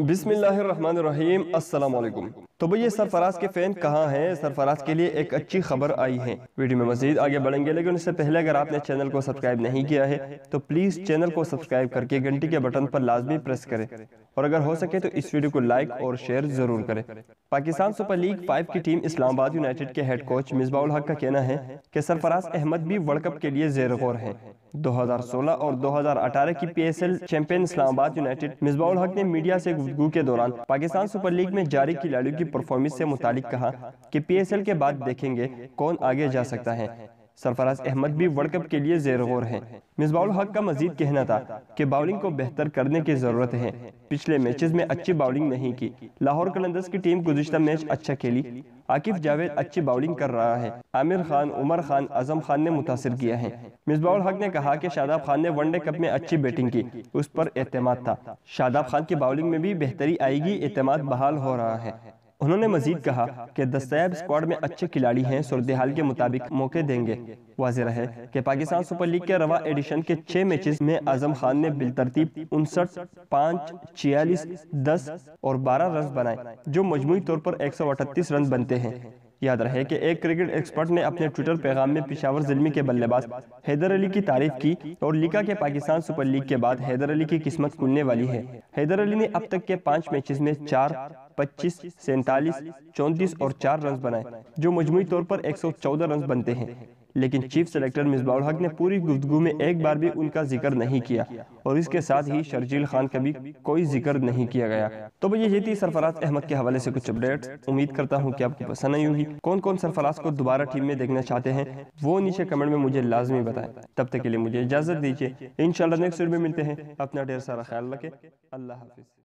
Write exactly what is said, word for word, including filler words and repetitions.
बिस्मिल्लाहिर्रहमानिर्रहीम, अस्सलाम वालेकुम। तो भैया सरफराज के फैन कहाँ हैं? सरफराज के लिए एक अच्छी खबर आई है। वीडियो में मजीद आगे बढ़ेंगे, लेकिन उससे पहले अगर आपने चैनल को सब्सक्राइब नहीं किया है तो प्लीज चैनल को सब्सक्राइब करके घंटी के बटन पर लाजमी प्रेस करें, और अगर हो सके तो इस वीडियो को लाइक और शेयर जरूर करें। पाकिस्तान सुपर लीग फाइव की टीम इस्लामाबाद यूनाइटेड के हेड कोच मिसबाह का कहना है कि सरफराज अहमद भी वर्ल्ड कप के लिए ज़ेर गौर है। दो हज़ार सोलह और दो हज़ार अठारह की P S L champion Islamabad United Misbah ने मीडिया से गुफ्तगू के दौरान पाकिस्तान सुपर लीग में जारी खिलाड़ियों की परफॉर्मेंस से मुतालिक कहा कि पी एस एल के बाद देखेंगे कौन आगे जा सकता है। सरफराज अहमद भी वर्ल्ड कप के लिए ज़ेर गौर है। मिसबाह का मजीद कहना था कि बाउलिंग को बेहतर करने की जरूरत है। पिछले मैचेस में अच्छी बाउलिंग नहीं की। लाहौर कलंदर्स की टीम गुज़िश्ता मैच अच्छा खेली। आकिफ जावेद अच्छी बाउलिंग कर रहा है। आमिर खान, उमर खान, आजम खान ने मुतासिर किया है। मिसबाह ने कहा कि शादाब खान ने वनडे कप में अच्छी बैटिंग की, उस पर एतमाद था। शादाब खान की बाउलिंग में भी बेहतरी आएगी, एतमाद बहाल हो रहा है। उन्होंने मजीद कहा कि दस्तयाब स्क्वाड में अच्छे खिलाड़ी हैं, सूरत-ए-हाल के मुताबिक मौके देंगे। वाज़ेह है कि पाकिस्तान सुपर लीग के रवा एडिशन के छह मैचेस में आजम खान ने बिलतरतीब उनसठ, पाँच, छियालीस, दस और बारह रन बनाए, जो मजमूई तौर पर एक सौ अठतीस रन बनते हैं। याद रहे कि एक क्रिकेट एक्सपर्ट ने अपने ट्विटर पैगाम में पेशावर ज़िल्मी के बल्लेबाज हैदर अली की तारीफ की और लिखा कि पाकिस्तान सुपर लीग के बाद हैदर अली की किस्मत खुलने वाली है। हैदर अली ने अब तक के पांच मैचेस में चार, पच्चीस, सैंतालीस, चौंतीस और चार रन बनाए, जो मजमूई तौर पर एक सौ चौदह रन बनते हैं। लेकिन चीफ सेलेक्टर मिसबाह ने पूरी गुफ्तगू में एक बार भी उनका जिक्र नहीं किया, और इसके साथ ही शर्जील खान का भी कोई जिक्र नहीं किया गया। तो भैया ये थी सरफराज अहमद के हवाले से कुछ अपडेट्स। उम्मीद करता हूँ कि आपको पसंद आई होगी। कौन कौन सरफराज को दोबारा टीम में देखना चाहते हैं वो नीचे कमेंट में मुझे लाजमी बताएं। तब तक के लिए मुझे इजाजत दीजिए। इंशाल्लाह नेक्स्ट वीडियो में मिलते हैं। अपना ढेर सारा ख्याल रखें। अल्लाह हाफिज।